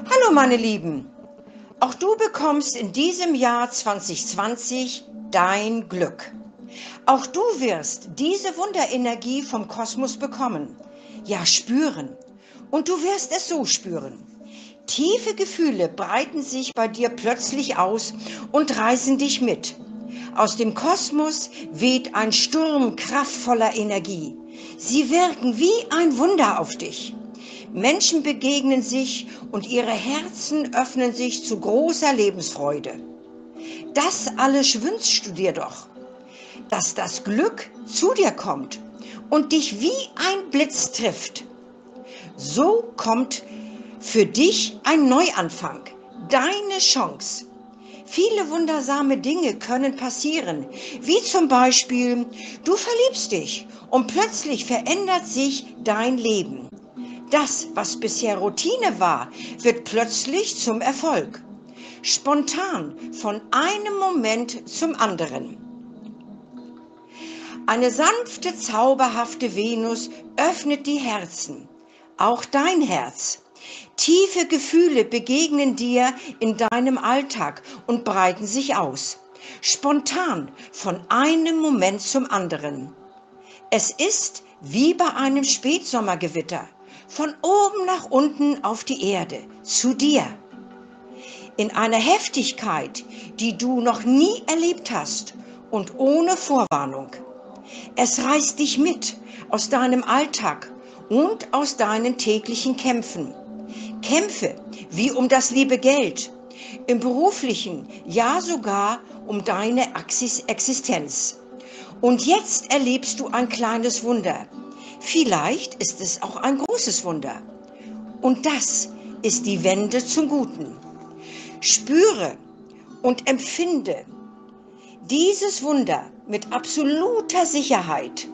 Hallo meine Lieben, auch du bekommst in diesem Jahr 2020 dein Glück. Auch du wirst diese Wunderenergie vom Kosmos bekommen, ja spüren. Und du wirst es so spüren. Tiefe Gefühle breiten sich bei dir plötzlich aus und reißen dich mit. Aus dem Kosmos weht ein Sturm kraftvoller Energie. Sie wirken wie ein Wunder auf dich. Menschen begegnen sich und ihre Herzen öffnen sich zu großer Lebensfreude. Das alles wünschst du dir doch, dass das Glück zu dir kommt und dich wie ein Blitz trifft. So kommt für dich ein Neuanfang, deine Chance. Viele wundersame Dinge können passieren, wie zum Beispiel, du verliebst dich und plötzlich verändert sich dein Leben. Das, was bisher Routine war, wird plötzlich zum Erfolg. Spontan von einem Moment zum anderen. Eine sanfte, zauberhafte Venus öffnet die Herzen, auch dein Herz. Tiefe Gefühle begegnen dir in deinem Alltag und breiten sich aus. Spontan von einem Moment zum anderen. Es ist wie bei einem Spätsommergewitter. Von oben nach unten auf die Erde, zu dir. In einer Heftigkeit, die du noch nie erlebt hast und ohne Vorwarnung. Es reißt dich mit aus deinem Alltag und aus deinen täglichen Kämpfen. Kämpfe wie um das liebe Geld, im beruflichen, ja sogar um deine Existenz. Und jetzt erlebst du ein kleines Wunder. Vielleicht ist es auch ein großes Wunder. Und das ist die Wende zum Guten. Spüre und empfinde dieses Wunder mit absoluter Sicherheit.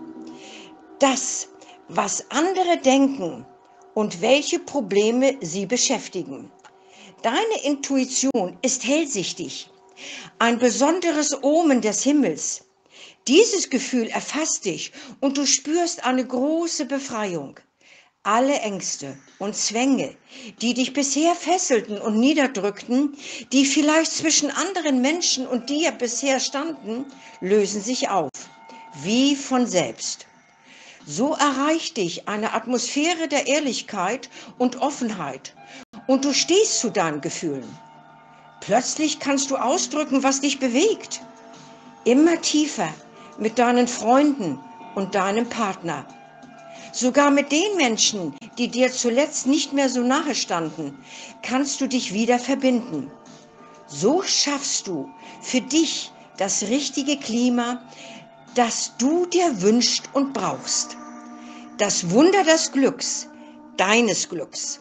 Das, was andere denken und welche Probleme sie beschäftigen. Deine Intuition ist hellsichtig, ein besonderes Omen des Himmels. Dieses Gefühl erfasst dich und du spürst eine große Befreiung. Alle Ängste und Zwänge, die dich bisher fesselten und niederdrückten, die vielleicht zwischen anderen Menschen und dir bisher standen, lösen sich auf, wie von selbst. So erreicht dich eine Atmosphäre der Ehrlichkeit und Offenheit und du stehst zu deinen Gefühlen. Plötzlich kannst du ausdrücken, was dich bewegt. Immer tiefer mit deinen Freunden und deinem Partner. Sogar mit den Menschen, die dir zuletzt nicht mehr so nahe standen, kannst du dich wieder verbinden. So schaffst du für dich das richtige Klima, das du dir wünschst und brauchst. Das Wunder des Glücks, deines Glücks.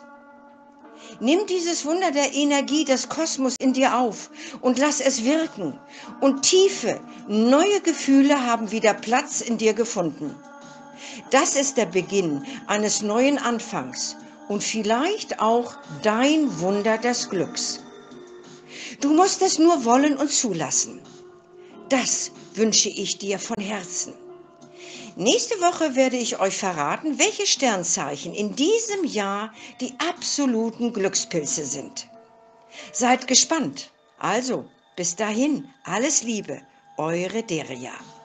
Nimm dieses Wunder der Energie des Kosmos in dir auf und lass es wirken. Und tiefe, neue Gefühle haben wieder Platz in dir gefunden. Das ist der Beginn eines neuen Anfangs und vielleicht auch dein Wunder des Glücks. Du musst es nur wollen und zulassen. Das wünsche ich dir von Herzen. Nächste Woche werde ich euch verraten, welche Sternzeichen in diesem Jahr die absoluten Glückspilze sind. Seid gespannt. Also, bis dahin, alles Liebe, eure Deria.